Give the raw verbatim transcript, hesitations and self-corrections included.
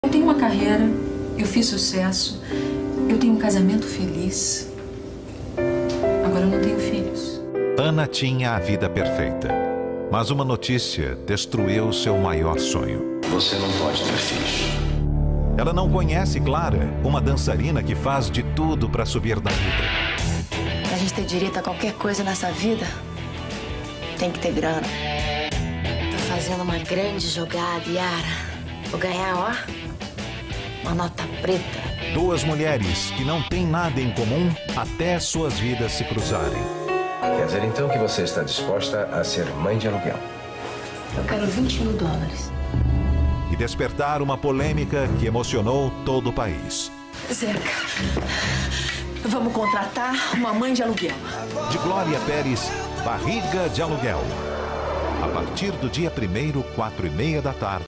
Eu tenho uma carreira, eu fiz sucesso, eu tenho um casamento feliz. Agora eu não tenho filhos. Ana tinha a vida perfeita, mas uma notícia destruiu seu maior sonho. Você não pode ter filhos. Ela não conhece Clara, uma dançarina que faz de tudo para subir da vida. Pra gente ter direito a qualquer coisa nessa vida, tem que ter grana. Tô fazendo uma grande jogada, Yara. Vou ganhar, ó, uma nota preta. Duas mulheres que não têm nada em comum até suas vidas se cruzarem. Quer dizer então que você está disposta a ser mãe de aluguel? Eu quero vinte mil dólares. E despertar uma polêmica que emocionou todo o país. Zeca, vamos contratar uma mãe de aluguel. De Glória Pérez, Barriga de Aluguel. A partir do dia primeiro, quatro e meia da tarde.